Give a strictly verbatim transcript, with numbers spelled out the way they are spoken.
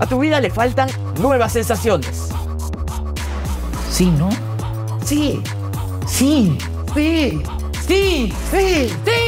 A tu vida le faltan nuevas sensaciones. Sí, ¿no? Sí, Sí. sí, sí, sí, sí.